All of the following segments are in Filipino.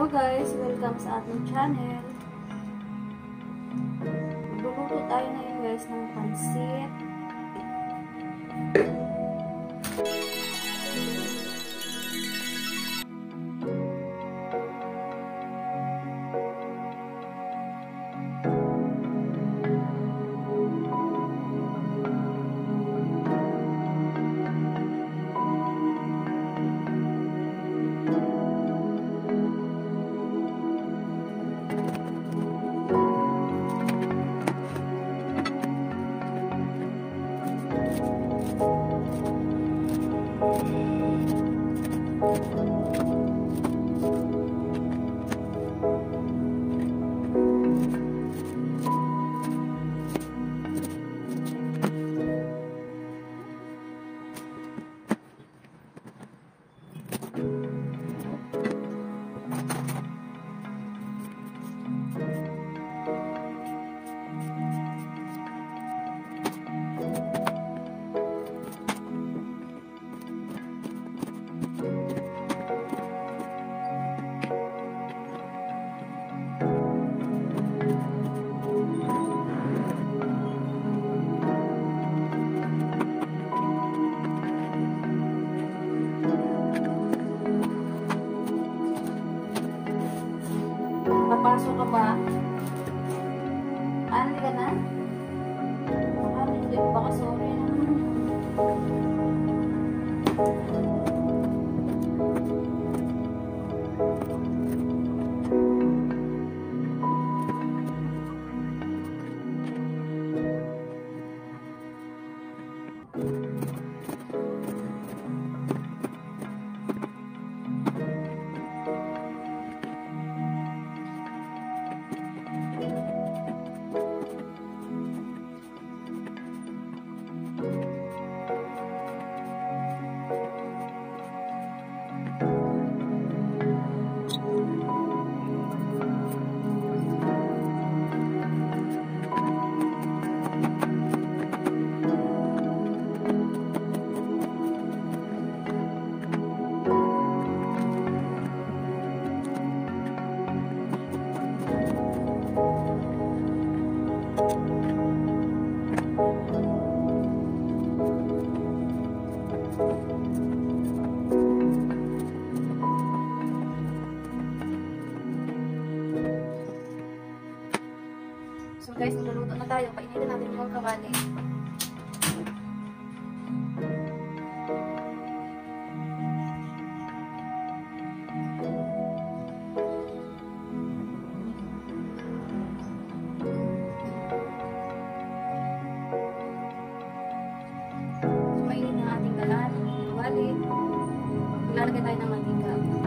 Hello guys, welcome sa ating channel. Magluluto tayo ngayon guys ng pansit. Papasok ka ba? Ano ka na? Ano hindi? Baka sorry naman. So guys, magluluto na tayo. Painitin natin yung kawali. So mainit na ating kawali. Lalagay tayo ng mantika.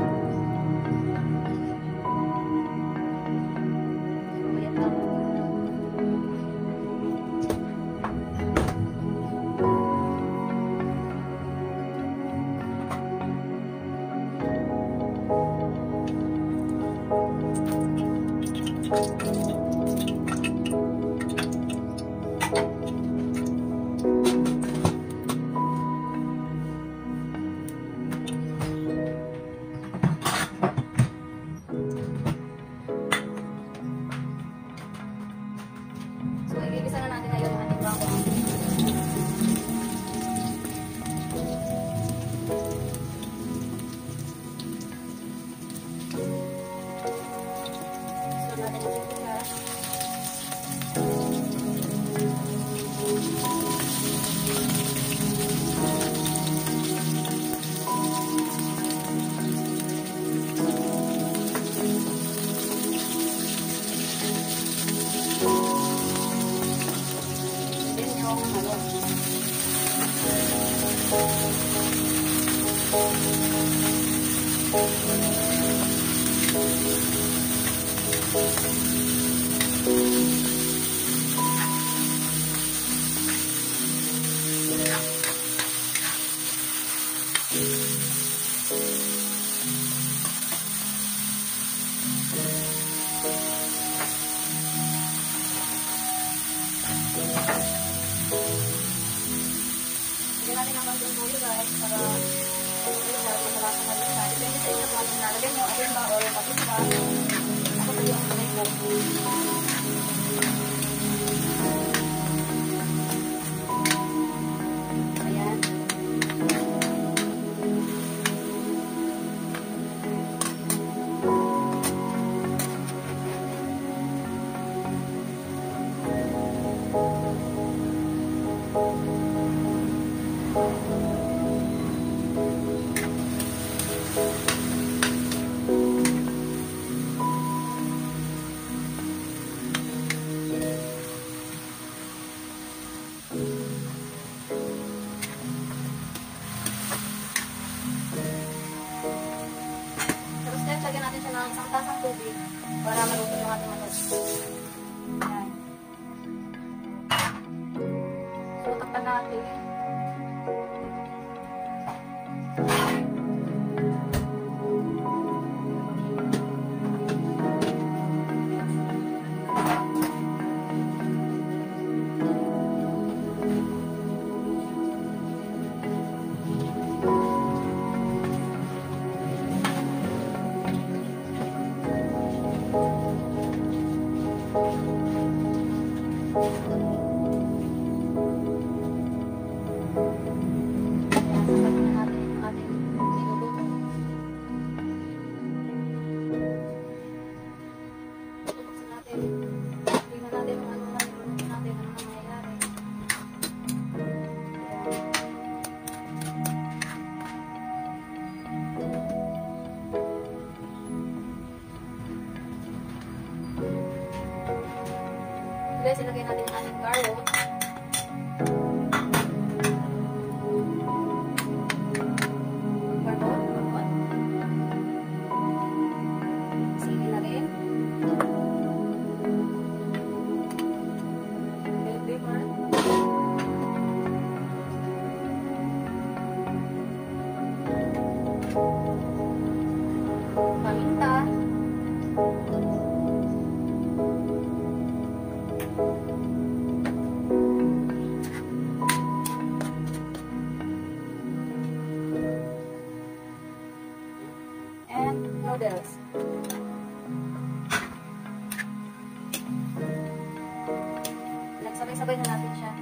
So, igigisa na natin ngayon ang ating bawang. So, natin yung sibuyas. natin ang konting tuyo guys para masarap na rin sa depende sa inyo kung ano nalagyan nyo, ayun ba o yung kapit ba. Ayan. Tapos guys, lagyan natin siya ng isang tasang tubig para maluto yung ating manok. Ayan. So, takpan natin. Guys, ilagay natin ang ating carrot. Barbon. Sili na rin. Bell pepper. Paminta. And noodles. Nagsabay-sabay na natin siya.